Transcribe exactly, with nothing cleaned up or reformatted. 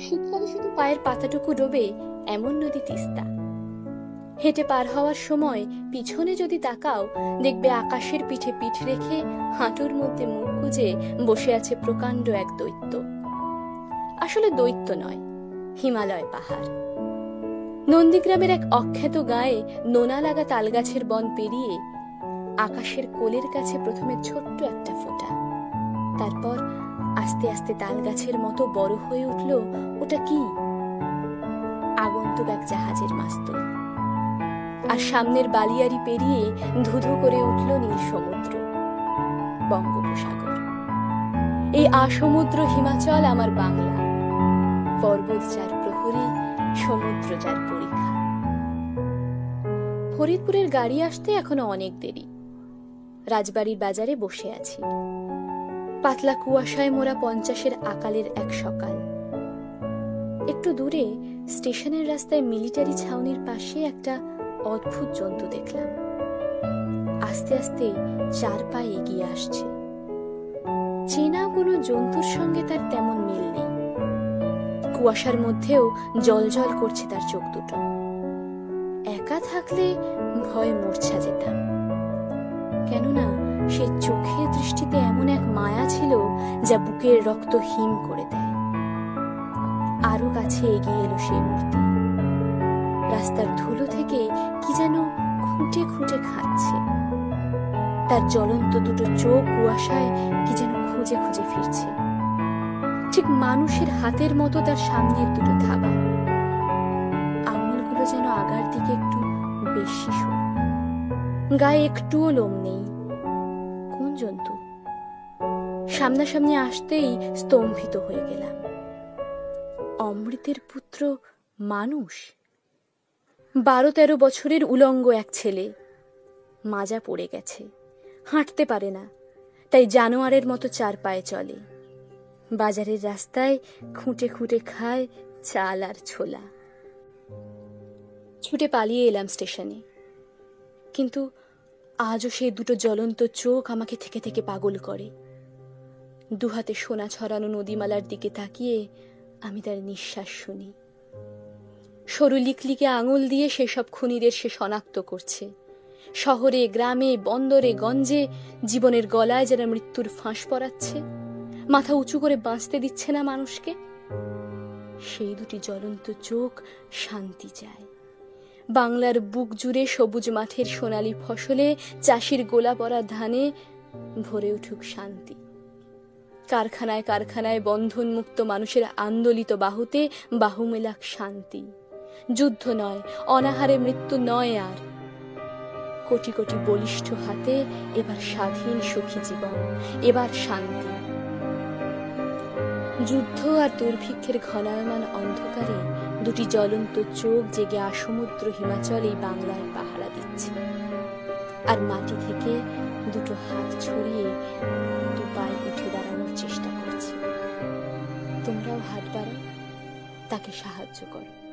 শীতকালে শুধু পায়ের পাতাটুকু ডোবে এমন নদী তিস্তা। হেঁটে পার হওয়ার সময় পিছনে যদি তাকাও, দেখবে আকাশের পিঠে পিঠ রেখে হাঁটুর মধ্যে মুখ গুজে বসে আছে প্রকাণ্ড এক দৈত্য। আসলে দৈত্য নয়, হিমালয় পাহাড়। নন্দীগ্রামের এক অখ্যাত গায়ে নোনা লাগা তালগাছের বন পেরিয়ে আকাশের কোলের কাছে প্রথমে ছোট্ট একটা ফোঁটা, তারপর আস্তে আস্তে তালগাছের মতো বড় হয়ে উঠল। ওটা কি? আগন্তুক এক জাহাজের মাস্তুল। আর সামনের বালিয়ারি পেরিয়ে ধুধু করে উঠল নীল সমুদ্র, বঙ্গোপসাগর। এই আসমুদ্র হিমাচল আমার বাংলা। পর্বত যার প্রহরী, সমুদ্র যার পরীক্ষা। ফরিদপুরের গাড়ি আসতে এখনো অনেক দেরি। রাজবাড়ির বাজারে বসে আছি। পাতলা কুয়াশায় মোড়া পঞ্চাশের আকালের এক সকাল। একটু দূরে স্টেশনের রাস্তায় মিলিটারি ছাউনির পাশে একটা অদ্ভুত জন্তু দেখলাম। আস্তে আস্তে চার পায়ে এগিয়ে আসছে। চেনা কোনো জন্তুর সঙ্গে তার তেমন মিল নেই। কুয়াশার মধ্যেও জলজল করছে তার চোখ দুটো। একা থাকলে ভয়ে মূর্ছা যেতাম, কেননা সে চোখের দৃষ্টিতে এমন এক মায়া ছিল যা বুকের রক্ত হিম করে দেয়। আরো কাছে এগিয়ে এলো সেই মূর্তি। রাস্তার ধুলো থেকে কি যেন খুঁটে খুঁটে খাচ্ছে। তার জ্বলন্ত দুটো চোখ কুয়াশায় কি যেন খুঁজে খুঁজে ফিরছে। ঠিক মানুষের হাতের মতো তার সামনের দুটো থাবা। আঙুলগুলো যেন আগার দিকে একটু বেশি সরু। গায়ে একটুও লোম নেই। কোন জন্তু? সামনাসামনি আসতেই স্তম্ভিত হয়ে গেলাম। অমৃতের পুত্র মানুষ। বারো তেরো বছরের উলঙ্গ এক ছেলে। মাজা পড়ে গেছে, হাঁটতে পারে না, তাই জানোয়ারের মতো চার পায়ে চলে। বাজারের রাস্তায় খুঁটে খুঁটে খায় চাল আর ছোলা। ছুটে পালিয়ে এলাম স্টেশনে, কিন্তু আজও সেই দুটো জ্বলন্ত চোখ আমাকে থেকে থেকে পাগল করে। দুহাতে সোনা ছড়ানো নদীমালার দিকে তাকিয়ে আমি তার নিঃশ্বাস শুনি। সরু লিকলিকে আঙুল দিয়ে সেসব খুনিদের সে শনাক্ত করছে। শহরে, গ্রামে, বন্দরে, গঞ্জে জীবনের গলায় যারা মৃত্যুর ফাঁস পরাচ্ছে, মাথা উঁচু করে বাঁচতে দিচ্ছে না মানুষকে। সেই দুটি জ্বলন্ত চোখ শান্তি চায়। বাংলার বুক জুড়ে সবুজ মাঠের সোনালী ফসলে, চাষির গোলা পরা ধানে ভরে উঠুক শান্তি। কারখানায় কারখানায় বন্ধনমুক্ত মানুষের আন্দোলিত বাহুতে বাহু মেলাক শান্তি। যুদ্ধ নয়, অনাহারে মৃত্যু নয় আর। কোটি কোটি বলিষ্ঠ হাতে এবার স্বাধীন সুখী জীবন, এবার শান্তি। যুদ্ধ আর দুর্ভিক্ষের ঘনায়মান অন্ধকারে দুটি জ্বলন্ত চোখ জেগে আসমুদ্র হিমাচল এই বাংলায় পাহারা দিচ্ছে। আর মাটি থেকে দুটো হাত ছড়িয়ে দু পায়ে উঠে দাঁড়ানোর চেষ্টা করছে। তোমরাও হাত বাড়াও, তাকে সাহায্য করো।